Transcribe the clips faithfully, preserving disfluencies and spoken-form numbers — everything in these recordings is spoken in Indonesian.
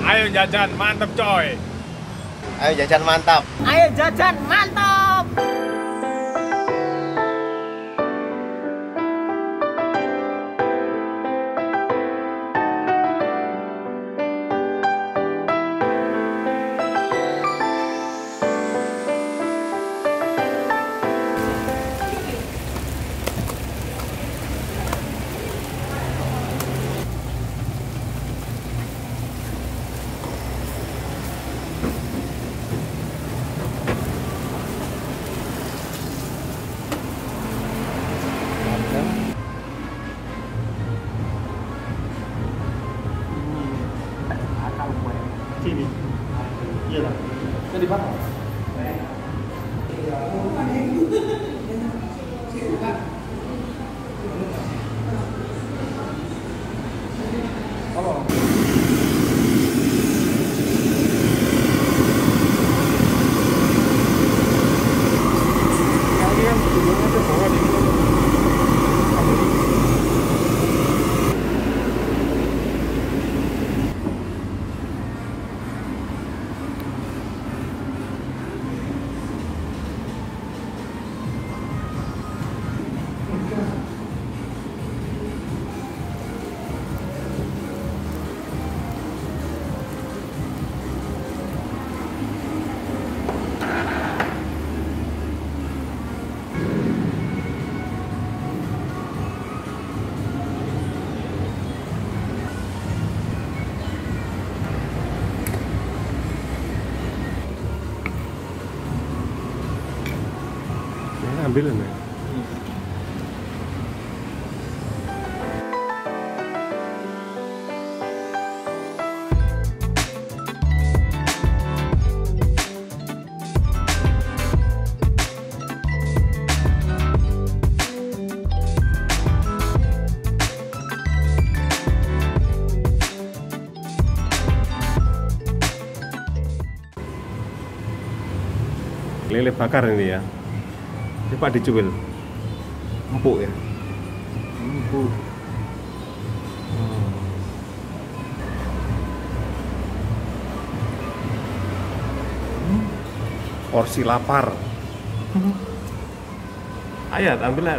Ayo jajan mantep coy. Ayo jajan mantap. Ayo jajan mantap. Sini. Iya lah. Jadi apa? Oh. Kalian belum ada bawa di ambilin ya. Lele bakar ini ya. Coba dicuil. Empuk ya. Empuk. Hmm. Porsi lapar. Ayat, ambil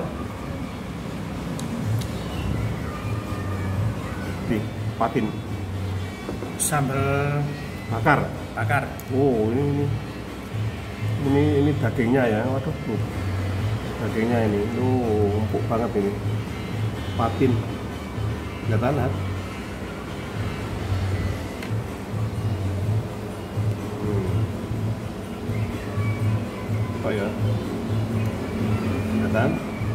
nih, patin. Sambal Bakar. bakar. Oh, ini ini. Ini ini dagingnya ya. Waduh. Nih. Dagingnya ini, lu empuk banget ini, patin, nggak tahan. Hmm. Apa ya? Nggak tahan.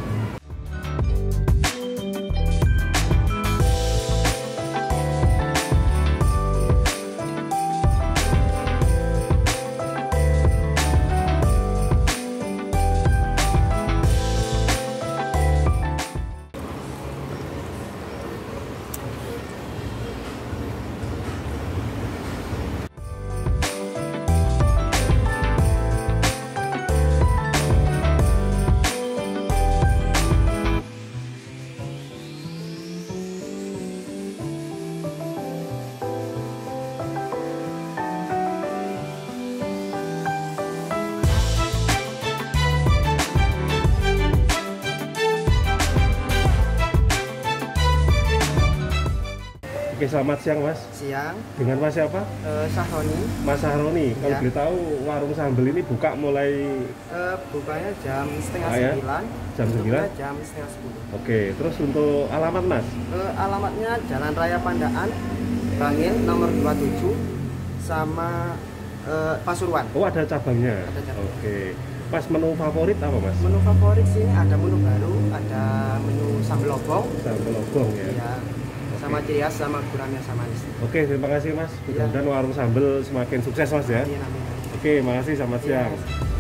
Oke, selamat siang Mas. Siang. Dengan Mas siapa? Uh, Sahroni. Mas Sahroni. Kalau Ya. boleh tahu warung sambal ini buka mulai Uh, bukanya jam setengah Ah, ya? sembilan. Jam sembilan? tutupnya jam setengah sepuluh. Oke, terus untuk alamat Mas? Uh, alamatnya Jalan Raya Pandaan, Bangil nomor dua puluh tujuh, sama uh, Pasuruan. Oh, ada cabangnya. Ada cabang. Oke. Mas, menu favorit apa Mas? Menu favorit sini ada menu baru, ada menu sambal lobong. Sambal lobong ya. Ya. Sama ciri khas, sama gurame, sama manis. Oke, terima kasih Mas. Mudah-mudahan warung sambal semakin sukses Mas ya. Amin, amin. Oke, makasih. Selamat siang. Iya.